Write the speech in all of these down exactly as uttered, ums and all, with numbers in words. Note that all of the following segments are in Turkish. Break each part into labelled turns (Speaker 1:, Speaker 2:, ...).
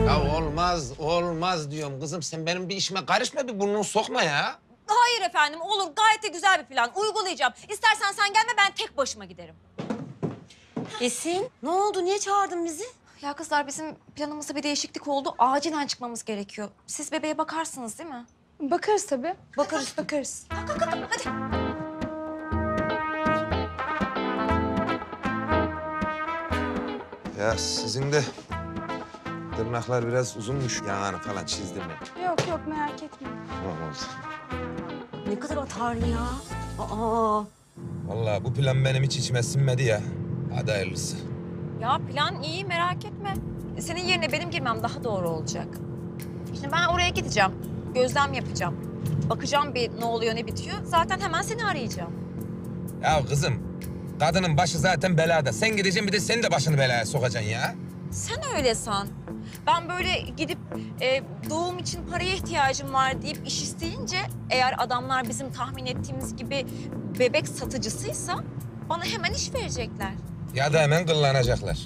Speaker 1: Ya olmaz, olmaz diyorum kızım. Sen benim bir işime karışma, bir burnunu sokma ya.
Speaker 2: Hayır efendim, olur. Gayet de güzel bir plan. Uygulayacağım. İstersen sen gelme, ben tek başıma giderim.
Speaker 3: Esin, ne oldu? Niye çağırdın bizi?
Speaker 2: Ya kızlar, bizim planımızda bir değişiklik oldu. Acilen çıkmamız gerekiyor. Siz bebeğe bakarsınız değil mi?
Speaker 4: Bakarız tabii.
Speaker 3: Bakarız, bakarız.
Speaker 2: Kalk, kalk, kalk. Hadi.
Speaker 1: Ya sizin de tırnaklar biraz uzunmuş. Yanağını falan çizdim ya.
Speaker 4: Yok yok merak etme.
Speaker 1: Tamam oldu.
Speaker 3: Ne kadar atarlı ya. Aa,
Speaker 1: Vallahi bu plan benim hiç içime sinmedi ya. Hadi hayırlısı.
Speaker 2: Ya plan iyi, merak etme. Senin yerine benim girmem daha doğru olacak. Şimdi ben oraya gideceğim. Gözlem yapacağım. Bakacağım bir ne oluyor, ne bitiyor. Zaten hemen seni arayacağım.
Speaker 1: Ya kızım, kadının başı zaten belada. Sen gideceksin, bir de senin de başını belaya sokacaksın ya.
Speaker 2: Sen öyle san. Ben böyle gidip e, doğum için paraya ihtiyacım var deyip iş isteyince... eğer adamlar bizim tahmin ettiğimiz gibi bebek satıcısıysa bana hemen iş verecekler.
Speaker 1: Ya da hemen kıllanacaklar.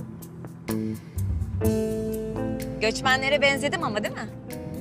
Speaker 2: Göçmenlere benzedim ama değil mi?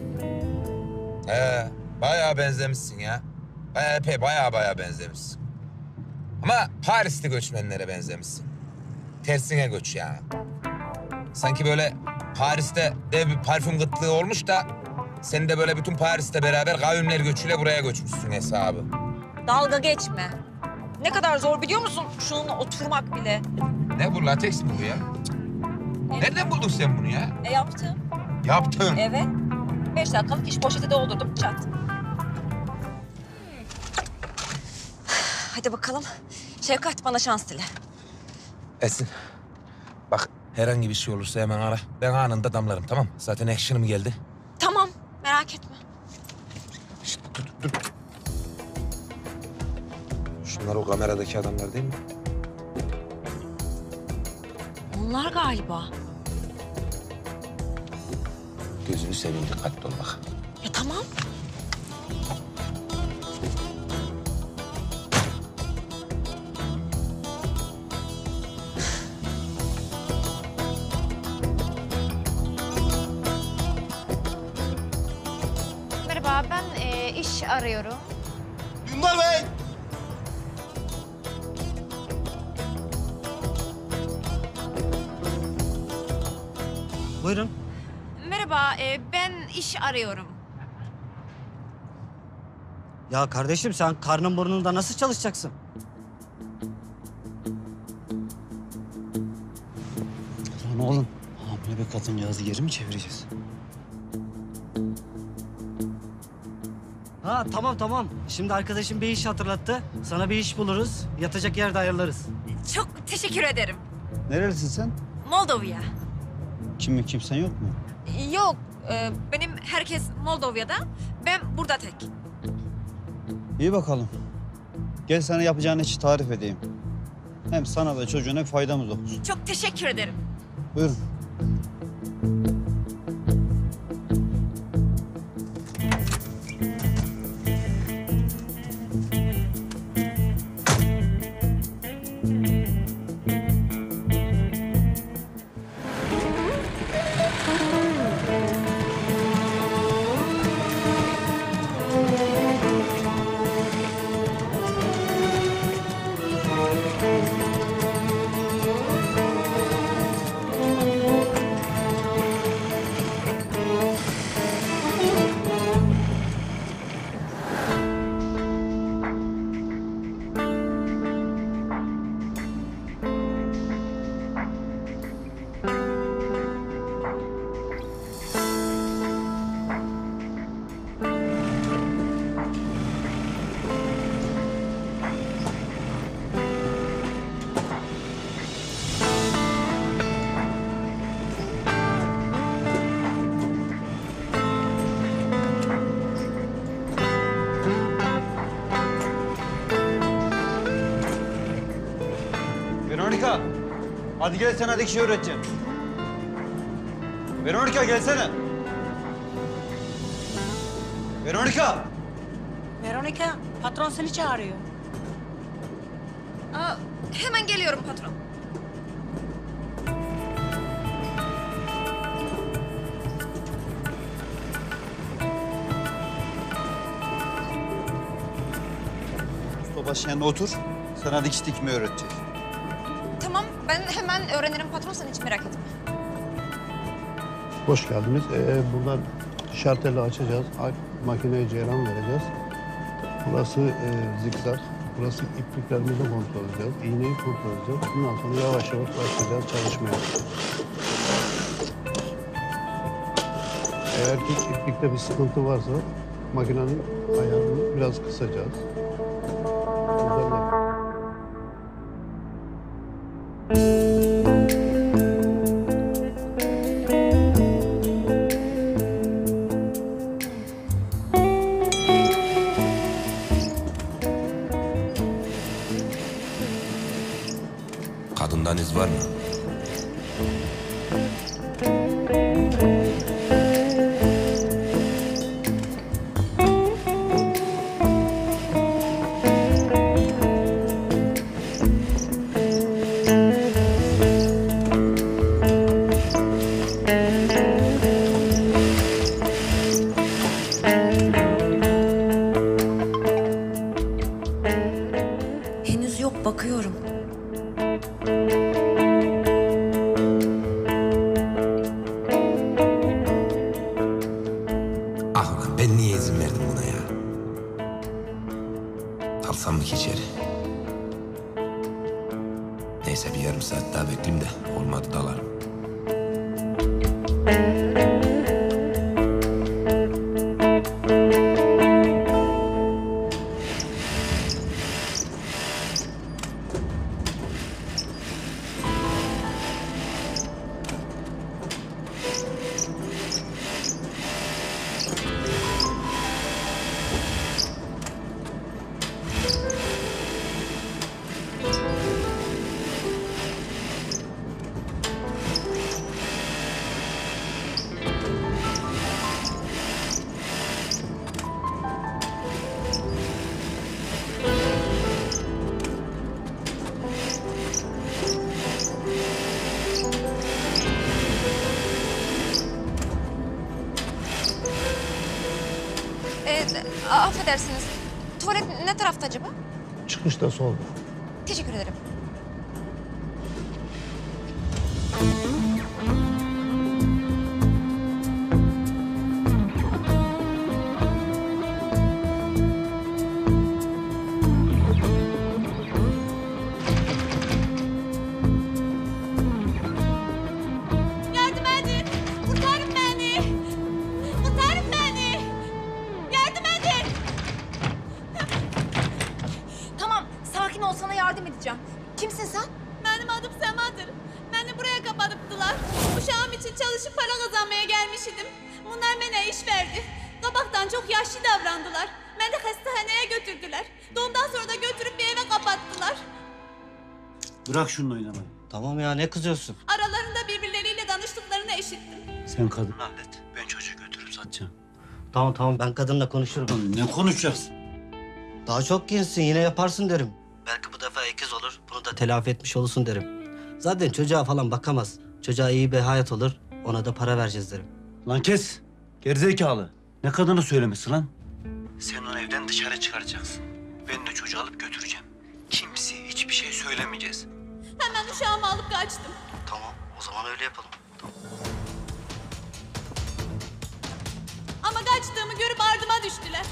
Speaker 1: He, bayağı benzemişsin ya. Bayağı epey, bayağı bayağı benzemişsin. Ama Parisli göçmenlere benzemişsin. Tersine göç yani. Sanki böyle Paris'te dev bir parfüm kıtlığı olmuş da... sen de böyle bütün Paris'te beraber kavimler göçüyle buraya göçmüşsün hesabı.
Speaker 2: Dalga geçme. Ne kadar zor biliyor musun şununla oturmak bile?
Speaker 1: Ne bu, lateks mi bu ya? Nereden buldun sen bunu ya?
Speaker 2: E yaptım.
Speaker 1: Yaptın.
Speaker 2: Evet. Beş dakikalık iş, poşeti doldurdum, çat. Hadi bakalım. Şevkat, bana şans dile.
Speaker 1: Esin, bak herhangi bir şey olursa hemen ara. Ben anında damlarım, tamam? Zaten action'ım geldi.
Speaker 2: Tamam, merak etme.
Speaker 1: Şişt, dur, dur. Şunlar o kameradaki adamlar değil mi?
Speaker 2: Onlar galiba.
Speaker 1: Gözünü seveyim, dikkatli ol bak.
Speaker 2: Ya tamam.
Speaker 5: Merhaba, ben e, iş arıyorum.
Speaker 6: Dündar Bey! Buyurun.
Speaker 5: Merhaba, e, ben iş arıyorum.
Speaker 6: Ya kardeşim sen karnın burnunda nasıl çalışacaksın? Lan oğlum, hamile bir kadıncağızı geri mi çevireceğiz? Ha tamam tamam. Şimdi arkadaşım bir iş hatırlattı. Sana bir iş buluruz. Yatacak yer de ayarlarız.
Speaker 2: Çok teşekkür ederim.
Speaker 6: Nerelisin sen?
Speaker 2: Moldova.
Speaker 6: Kim kimsen yok mu?
Speaker 2: Yok, e, benim herkes Moldova'da. Ben burada tek.
Speaker 7: İyi bakalım. Gel sana yapacağın işi tarif edeyim. Hem sana da çocuğuna bir faydamız olur.
Speaker 2: Çok teşekkür ederim.
Speaker 7: Buyurun. Veronica, hadi gel sana dikiş öğreteceğim. Veronica gelsene. Veronica.
Speaker 3: Veronica, patron seni çağırıyor.
Speaker 2: Aa, hemen geliyorum patron.
Speaker 7: başın yanına otur. Sana dikiş dikmeyi öğreteceğiz.
Speaker 2: Tamam ben hemen öğrenirim patron, sen hiç merak etme.
Speaker 8: Hoş geldiniz. Ee, buradan şarteli açacağız. A- Makineye ceyran vereceğiz. Burası e, zikzak. Burası ipliklerimizi kontrol edeceğiz. İğneyi kontrol edeceğiz. Bundan sonra yavaş yavaş başlayacağız çalışmaya. Eğer ki iplikte bir sıkıntı varsa makinenin ayarını biraz kısacağız. Buradan da-
Speaker 1: Kadından iz var mı?
Speaker 3: Henüz yok, bakıyorum.
Speaker 1: Ah ulan ben niye izin verdim buna ya? Dalsam mı ki içeri? Neyse bir yarım saat daha bekleyeyim de olmadı dalarım.
Speaker 2: Ee, a- affedersiniz. Tuvalet ne tarafta acaba?
Speaker 8: Çıkışta solda.
Speaker 2: Teşekkür ederim.
Speaker 5: Yardım edin. Kurtarın beni. Kurtarın beni. Yardım edin.
Speaker 2: Tamam sakin ol, sana yardım edeceğim. Kimsin sen?
Speaker 5: Benim adım Sema'dır. Beni buraya kapatıptılar. Uşağım için çalışıp para kazanmaya gelmiş idim. Bunlar bana iş verdi. Kabaktan çok yaşlı davrandılar. Beni hastaneye götürdüler. Doğumdan sonra da götürüp bir eve kapattılar.
Speaker 6: Bırak şunun oynamayı. Tamam ya, ne kızıyorsun?
Speaker 5: Aralarında birbirleriyle danıştıklarını işittim.
Speaker 6: Sen kadını hallet. Ben çocuğu götürüp satacağım. Tamam tamam, ben kadınla konuşurum. Ne konuşacaksın? Daha çok gençsin, yine yaparsın derim. Belki bu defa ikiz olur, bunu da telafi etmiş olursun derim. Zaten çocuğa falan bakamaz. Çocuğa iyi bir hayat olur, ona da para vereceğiz derim.
Speaker 9: Lan kes. Gerizekalı. Ne kadını söylemesi lan? Sen onu evden dışarı çıkaracaksın. Ben de çocuğu alıp götüreceğim. Kimseye hiçbir şey söylemeyeceğiz.
Speaker 5: Hemen uşağımı alıp kaçtım.
Speaker 6: Tamam, o zaman öyle yapalım.
Speaker 5: Ama kaçtığımı görüp ardıma düştüler.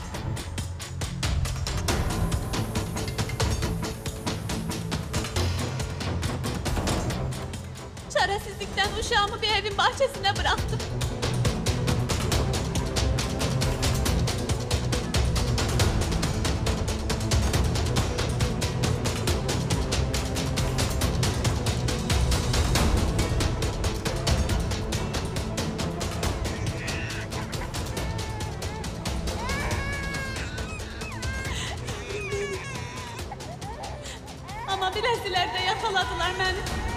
Speaker 5: Çaresizlikten uşağımı bir evin bahçesine bıraktım. Ama bilesilerde yakaladılar beni.